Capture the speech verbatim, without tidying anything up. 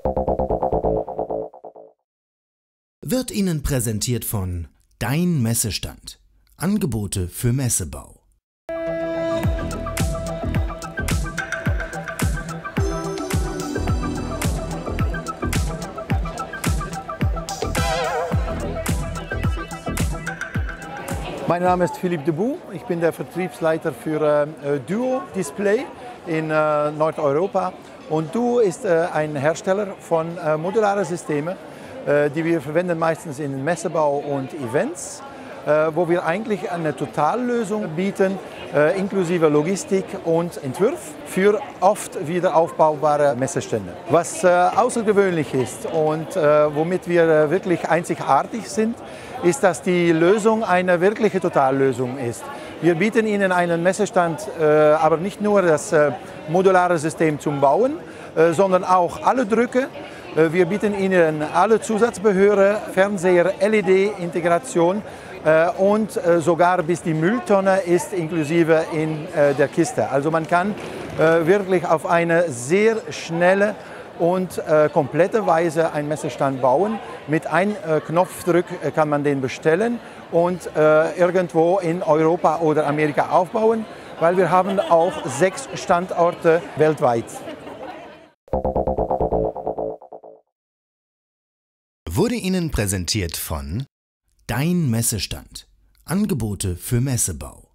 Wird Ihnen präsentiert von Dein Messestand. Angebote für Messebau. Mein Name ist Philippe Debout, ich bin der Vertriebsleiter für äh, Duo Display in äh, Nordeuropa. Und Duo ist äh, ein Hersteller von äh, modularen Systemen, äh, die wir verwenden meistens in Messebau und Events, äh, wo wir eigentlich eine Totallösung bieten, äh, inklusive Logistik und Entwurf für oft wieder aufbaubare Messestände. Was äh, außergewöhnlich ist und äh, womit wir äh, wirklich einzigartig sind, ist, dass die Lösung eine wirkliche Totallösung ist. Wir bieten Ihnen einen Messestand, äh, aber nicht nur das äh, modulare System zum Bauen, äh, sondern auch alle Drücke. Äh, wir bieten Ihnen alle Zusatzbehöre, Fernseher, L E D-Integration äh, und äh, sogar bis die Mülltonne ist inklusive in äh, der Kiste. Also man kann äh, wirklich auf eine sehr schnelle und äh, komplette Weise einen Messestand bauen. Mit einem äh, Knopfdruck äh, kann man den bestellen und äh, irgendwo in Europa oder Amerika aufbauen, weil wir haben auch sechs Standorte weltweit. Wurde Ihnen präsentiert von Dein Messestand. Angebote für Messebau.